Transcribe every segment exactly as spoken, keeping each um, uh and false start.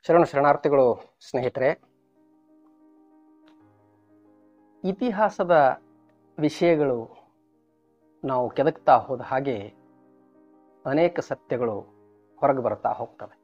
ಶರಣು ಶರಣಾರ್ಥಿಗಳು ಸ್ನೇಹಿತರೆ. ಇತಿಹಾಸದ ವಿಷಯಗಳು ನಾವು ಕೆದಕ್ತಾ ಹೋದ ಹಾಗೆ ಅನೇಕ ಸತ್ಯಗಳು ಹೊರಗೆ ಬರ್ತಾ ಹೋಗ್ತವೆ.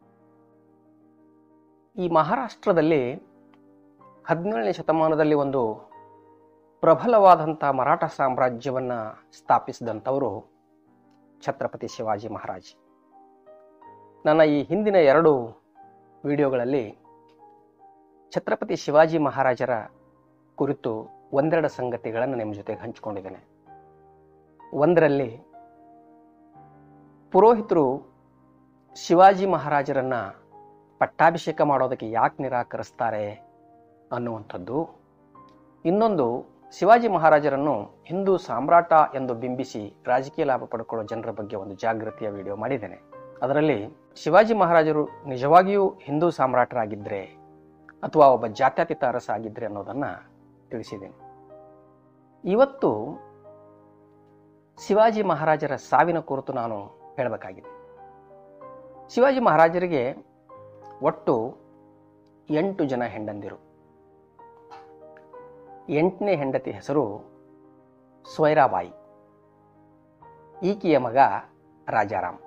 ಈ ಮಹಾರಾಷ್ಟ್ರದಲ್ಲಿ ಹದಿನೇಳನೇ ಶತಮಾನದಲ್ಲಿ ಒಂದು ಪ್ರಬಲವಾದಂಥ ಮರಾಠ ಸಾಮ್ರಾಜ್ಯವನ್ನು ಸ್ಥಾಪಿಸಿದಂಥವರು ಛತ್ರಪತಿ ಶಿವಾಜಿ ಮಹಾರಾಜ್. ನನ್ನ ಈ ಹಿಂದಿನ ಎರಡು ವಿಡಿಯೋಗಳಲ್ಲಿ ಛತ್ರಪತಿ ಶಿವಾಜಿ ಮಹಾರಾಜರ ಕುರಿತು ಒಂದೆರಡು ಸಂಗತಿಗಳನ್ನು ನಿಮ್ಮ ಜೊತೆಗೆ ಹಂಚಿಕೊಂಡಿದ್ದೇನೆ. ಒಂದರಲ್ಲಿ ಪುರೋಹಿತರು ಶಿವಾಜಿ ಮಹಾರಾಜರನ್ನ ಪಟ್ಟಾಭಿಷೇಕ ಮಾಡೋದಕ್ಕೆ ಯಾಕೆ ನಿರಾಕರಿಸ್ತಾರೆ ಅನ್ನುವಂಥದ್ದು. ಇನ್ನೊಂದು, ಶಿವಾಜಿ ಮಹಾರಾಜರನ್ನು ಹಿಂದೂ ಸಾಮ್ರಾಟ ಎಂದು ಬಿಂಬಿಸಿ ರಾಜಕೀಯ ಲಾಭ ಪಡ್ಕೊಳ್ಳೋ ಜನರ ಬಗ್ಗೆ ಒಂದು ಜಾಗೃತಿಯ ವಿಡಿಯೋ ಮಾಡಿದ್ದೇನೆ. ಅದರಲ್ಲಿ ಶಿವಾಜಿ ಮಹಾರಾಜರು ನಿಜವಾಗಿಯೂ ಹಿಂದೂ ಸಾಮ್ರಾಟರಾಗಿದ್ದರೆ ಅಥವಾ ಒಬ್ಬ ಜಾತ್ಯತೀತ ಅರಸ ಆಗಿದ್ರೆ ಅನ್ನೋದನ್ನು ತಿಳಿಸಿದ್ದೇನೆ. ಇವತ್ತು ಶಿವಾಜಿ ಮಹಾರಾಜರ ಸಾವಿನ ಕುರಿತು ನಾನು ಹೇಳಬೇಕಾಗಿದೆ. ಶಿವಾಜಿ ಮಹಾರಾಜರಿಗೆ ಒಟ್ಟು ಎಂಟು ಜನ ಹೆಂಡಂದಿರು. ಎಂಟನೇ ಹೆಂಡತಿ ಹೆಸರು ಸೊಯ್ರಾಬಾಯಿ. ಈಕೆಯ ಮಗ ರಾಜಾರಾಮ್.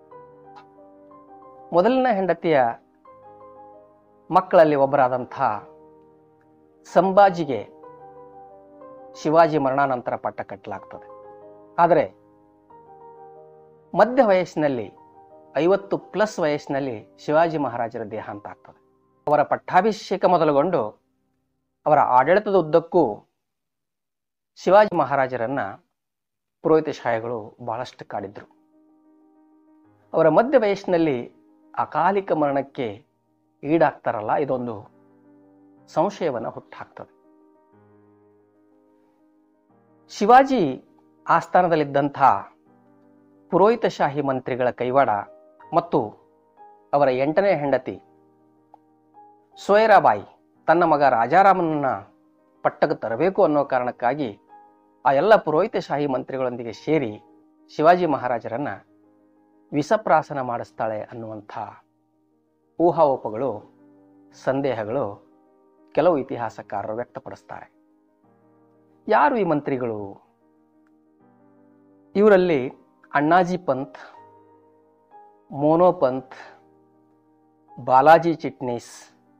ಮೊದಲನೇ ಹೆಂಡತಿಯ ಮಕ್ಕಳಲ್ಲಿ ಒಬ್ಬರಾದಂಥ ಸಂಭಾಜಿಗೆ ಶಿವಾಜಿ ಮರಣಾನಂತರ ಪಟ್ಟ ಕಟ್ಟಲಾಗ್ತದೆ. ಆದರೆ ಮಧ್ಯ ವಯಸ್ಸಿನಲ್ಲಿ, ಐವತ್ತು ಪ್ಲಸ್ ವಯಸ್ಸಿನಲ್ಲಿ ಶಿವಾಜಿ ಮಹಾರಾಜರ ದೇಹಾಂತ ಆಗ್ತದೆ. ಅವರ ಪಟ್ಟಾಭಿಷೇಕ ಮೊದಲುಗೊಂಡು ಅವರ ಆಡಳಿತದ ಉದ್ದಕ್ಕೂ ಶಿವಾಜಿ ಮಹಾರಾಜರನ್ನ ಪುರೋಹಿತಶಾಹಿಗಳು ಬಹಳಷ್ಟು ಕಾಡಿದ್ರು. ಅವರ ಮಧ್ಯ ವಯಸ್ಸಿನಲ್ಲಿ ಅಕಾಲಿಕ ಮರಣಕ್ಕೆ ಈಡಾಗ್ತಾರಲ್ಲ, ಇದೊಂದು ಸಂಶಯವನ್ನು ಹುಟ್ಟಾಕ್ತದೆ. ಶಿವಾಜಿ ಆಸ್ಥಾನದಲ್ಲಿದ್ದಂಥ ಪುರೋಹಿತಶಾಹಿ ಮಂತ್ರಿಗಳ ಕೈವಾಡ ಮತ್ತು ಅವರ ಎಂಟನೇ ಹೆಂಡತಿ ಸೊಯ್ರಾಬಾಯಿ ತನ್ನ ಮಗ ರಾಜಾರಾಮನನ್ನ ಪಟ್ಟಕ್ಕೆ ತರಬೇಕು ಅನ್ನೋ ಕಾರಣಕ್ಕಾಗಿ ಆ ಎಲ್ಲ ಪುರೋಹಿತಶಾಹಿ ಮಂತ್ರಿಗಳೊಂದಿಗೆ ಸೇರಿ ಶಿವಾಜಿ ಮಹಾರಾಜರನ್ನ ವಿಷಪ್ರಾಶನ ಮಾಡಿಸ್ತಾಳೆ ಅನ್ನುವಂಥ ಊಹಾಪೋಹಗಳು, ಸಂದೇಹಗಳು ಕೆಲವು ಇತಿಹಾಸಕಾರರು ವ್ಯಕ್ತಪಡಿಸ್ತಾರೆ. ಯಾರು ಈ ಮಂತ್ರಿಗಳು? ಇವರಲ್ಲಿ ಅಣ್ಣಾಜಿ ಪಂತ್, ಮೋನೋ ಪಂತ್, ಬಾಲಾಜಿ ಚಿಟ್ನೀಸ್,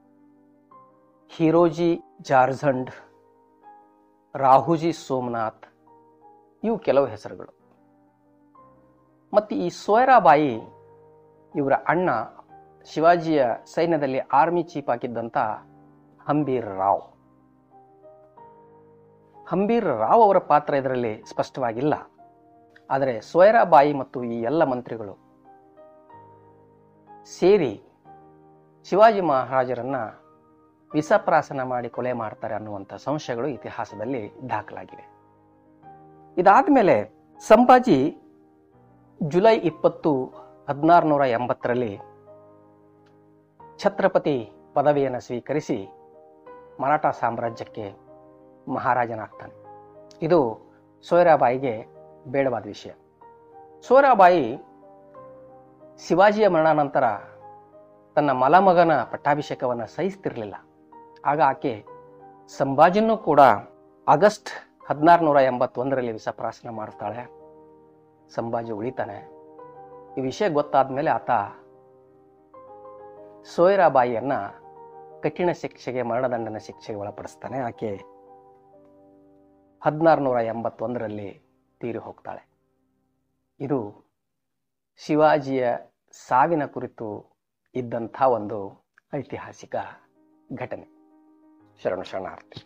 ಹೀರೋಜಿ ಜಾರ್ಝಂಡ್, ರಾಹುಜಿ ಸೋಮನಾಥ್, ಇವು ಕೆಲವು ಹೆಸರುಗಳು. ಮತ್ತು ಈ ಸೊಯ್ರಾಬಾಯಿ ಇವರ ಅಣ್ಣ ಶಿವಾಜಿಯ ಸೈನ್ಯದಲ್ಲಿ ಆರ್ಮಿ ಚೀಫ್ ಆಗಿದ್ದಂಥ ಹಂಬೀರ್ ರಾವ್. ಹಂಬೀರ್ ರಾವ್ ಅವರ ಪಾತ್ರ ಇದರಲ್ಲಿ ಸ್ಪಷ್ಟವಾಗಿಲ್ಲ. ಆದರೆ ಸೊಯ್ರಾಬಾಯಿ ಮತ್ತು ಈ ಎಲ್ಲ ಮಂತ್ರಿಗಳು ಸೇರಿ ಶಿವಾಜಿ ಮಹಾರಾಜರನ್ನ ವಿಷಪ್ರಾಶನ ಮಾಡಿ ಕೊಲೆ ಮಾಡ್ತಾರೆ ಅನ್ನುವಂಥ ಸಂಶಯಗಳು ಇತಿಹಾಸದಲ್ಲಿ ದಾಖಲಾಗಿವೆ. ಇದಾದ ಮೇಲೆ ಸಂಭಾಜಿ ಜುಲೈ ಇಪ್ಪತ್ತು ಹದಿನಾರುನೂರ ಎಂಬತ್ತರಲ್ಲಿ ಛತ್ರಪತಿ ಪದವಿಯನ್ನು ಸ್ವೀಕರಿಸಿ ಮರಾಠ ಸಾಮ್ರಾಜ್ಯಕ್ಕೆ ಮಹಾರಾಜನಾಗ್ತಾನೆ. ಇದು ಸೊಯ್ರಾಬಾಯಿಗೆ ಬೇಡವಾದ ವಿಷಯ. ಸೊಯ್ರಾಬಾಯಿ ಶಿವಾಜಿಯ ಮರಣಾನಂತರ ತನ್ನ ಮಲಮಗನ ಪಟ್ಟಾಭಿಷೇಕವನ್ನು ಸಹಿಸ್ತಿರಲಿಲ್ಲ. ಆಗ ಆಕೆ ಸಂಭಾಜಿನೂ ಕೂಡ ಆಗಸ್ಟ್ ಹದಿನಾರುನೂರ ಎಂಬತ್ತೊಂದರಲ್ಲಿ ವಿಷಪ್ರಾಶನ ಮಾಡ್ತಾಳೆ. ಸಂಭಾಜಿ ಉಳಿತಾನೆ. ಈ ವಿಷಯ ಗೊತ್ತಾದ ಮೇಲೆ ಆತ ಸೊಯ್ರಾಬಾಯಿಯನ್ನ ಕಠಿಣ ಶಿಕ್ಷೆಗೆ, ಮರಣದಂಡನೆ ಶಿಕ್ಷೆಗೆ ಒಳಪಡಿಸ್ತಾನೆ. ಆಕೆ ಹದಿನಾರುನೂರ ಎಂಬತ್ತೊಂದರಲ್ಲಿ ತೀರಿ ಹೋಗ್ತಾಳೆ. ಇದು ಶಿವಾಜಿಯ ಸಾವಿನ ಕುರಿತು ಇದ್ದಂಥ ಒಂದು ಐತಿಹಾಸಿಕ ಘಟನೆ. ಶರಣು ಶರಣಾರ್ಥಿ.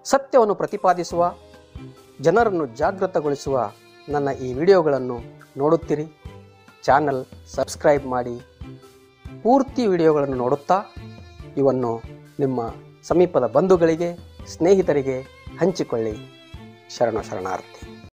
ಸತ್ಯವನ್ನು ಪ್ರತಿಪಾದಿಸುವ, ಜನರನ್ನು ಜಾಗೃತಗೊಳಿಸುವ ನನ್ನ ಈ ವಿಡಿಯೋಗಳನ್ನು ನೋಡುತ್ತೀರಿ. ಚಾನಲ್ ಸಬ್ಸ್ಕ್ರೈಬ್ ಮಾಡಿ ಪೂರ್ತಿ ವಿಡಿಯೋಗಳನ್ನು ನೋಡುತ್ತಾ ಇವನ್ನು ನಿಮ್ಮ ಸಮೀಪದ ಬಂಧುಗಳಿಗೆ, ಸ್ನೇಹಿತರಿಗೆ ಹಂಚಿಕೊಳ್ಳಿ. ಶರಣ ಶರಣಾರ್ಥಿ.